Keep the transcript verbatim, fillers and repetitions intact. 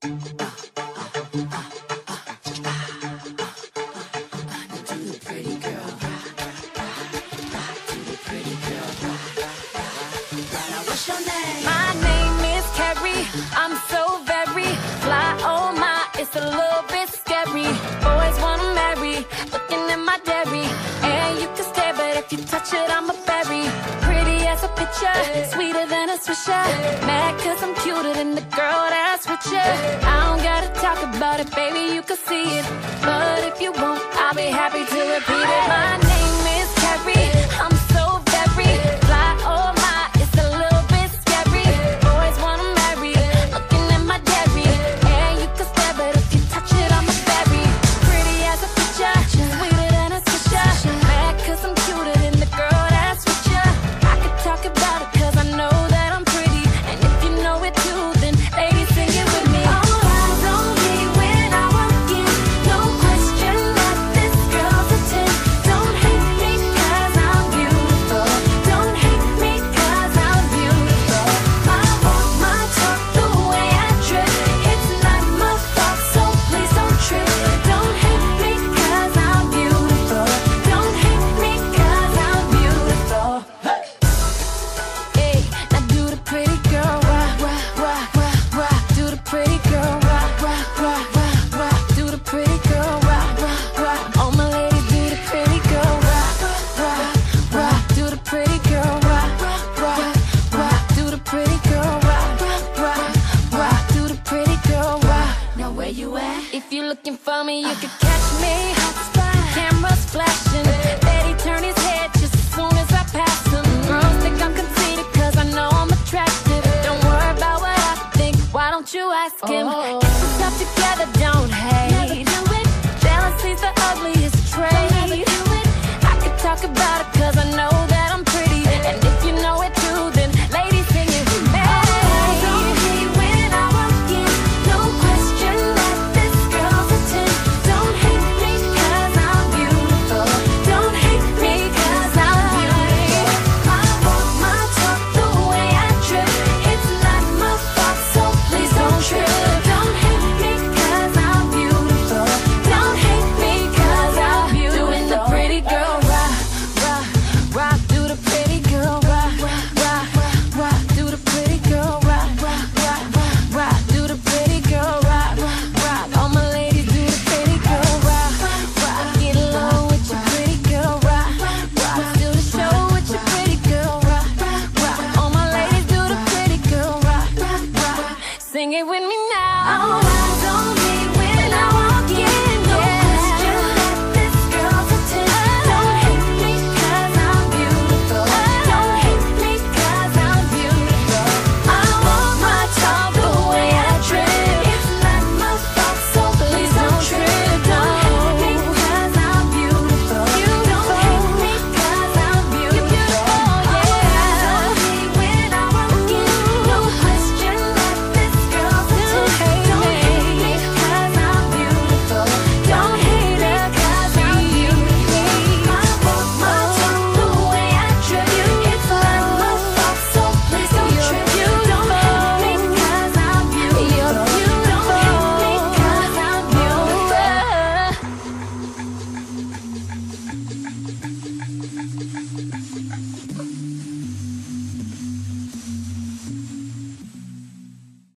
I'm so very fly, oh my, it's a little bit scary. Boys wanna marry, looking at my dairy. And you can stare, but if you touch it, I'm a berry. Pretty as a picture, sweeter than a swisher. Mad cause I'm cuter than the girl that's richer. I don't gotta talk about it, baby, you can see it. But if you won't, I'll be happy to repeat it. My name is Carrie, I'm so very fly, oh my, it's a little bit scary. Boys wanna marry, looking at my dairy. And you can stare, but if you touch it, I'm a berry. Pretty as a picture, sweeter than a swisher. Mad cause I'm cuter than the girl that's richer. I could talk about it cause I know that I'm pretty. And if you know it too, then ladies sing it with me. All eyes on me when I walk in, no question that this girl's a ten. Don't hate me cause I'm beautiful, don't hate me cause I'm beautiful. My walk, my talk, the way I drip, it's not my fault, so please don't trip. Don't hate me cause I'm beautiful, don't hate me cause I'm beautiful. Hey, now do the pretty girl rock, rock, rock, rock, rock. Do the pretty girl rock, rock, rock, rock, rock. Do the pretty girl rock, rock, rock. All my ladies do the pretty girl rock, rock, rock. Do the pretty girl rock, rock, rock. Do the pretty girl rock, rock, rock. Do the pretty girl rock. Now where you at? If you're looking for me, you can catch me. Cameras flashing, Betty turn his head just as soon as I pass him. Girls think I'm conceited cause I know I'm attractive. Don't worry about what I think, why don't you ask him? Get yourself together, don't hate. Jealousy's the ugliest trait. I could talk about it cause I know that I'm pretty. And if you know it too, then ladies sing it with me. Eyes on me when I walk in, no question that this girl's a ten. Don't hate me cause I'm beautiful, don't hate me cause I'm beautiful. My walk, my talk, the way I drip, it's not my fault, so please don't trip. Don't hate me cause I'm beautiful, don't hate me cause I'm beautiful. Doing the pretty girl rock, rock, rock. Do the pretty girl rock, rock, rock. Do the pretty girl rock, rock, rock, rock. Do the pretty girl rock, rock. All my ladies do the pretty girl rock, rock. Get along with your pretty girl rock, rock. Do the show with your pretty girl rock, rock. All my ladies do the pretty girl rock, rock. Sing it with me now.